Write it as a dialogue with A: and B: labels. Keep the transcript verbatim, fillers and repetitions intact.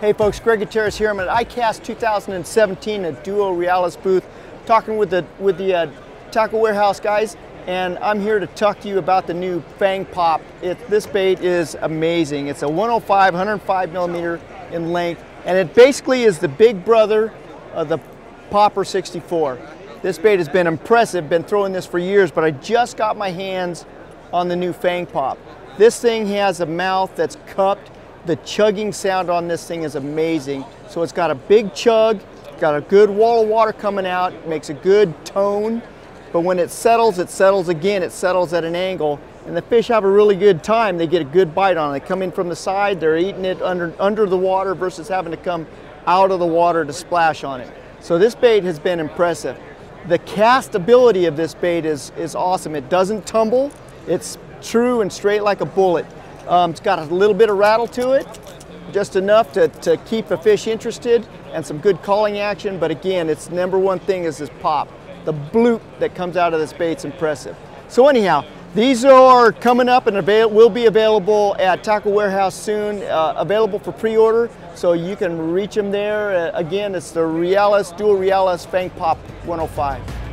A: Hey folks, Greg Gutierrez here. I'm at I CAST two thousand seventeen at Duo Realis booth, talking with the with the uh, Tackle Warehouse guys, and I'm here to talk to you about the new Fang Pop. It, this bait is amazing. It's a one oh five, one oh five millimeter in length, and it basically is the big brother of the Popper sixty-four. This bait has been impressive. Been throwing this for years, but I just got my hands on the new Fang Pop. This thing has a mouth that's cupped. The chugging sound on this thing is amazing. So it's got a big chug, got a good wall of water coming out, makes a good tone, but when it settles, it settles again, it settles at an angle, and the fish have a really good time. They get a good bite on it. They come in from the side, they're eating it under, under the water versus having to come out of the water to splash on it. So this bait has been impressive. The castability of this bait is, is awesome. It doesn't tumble, it's true and straight like a bullet. Um, it's got a little bit of rattle to it, just enough to, to keep the fish interested, and some good calling action, but again, its number one thing is this pop. The bloop that comes out of this bait's impressive. So anyhow, these are coming up and avail will be available at Tackle Warehouse soon, uh, available for pre-order, so you can reach them there. Uh, again, it's the Realis, Duo Realis Fang Pop one oh five.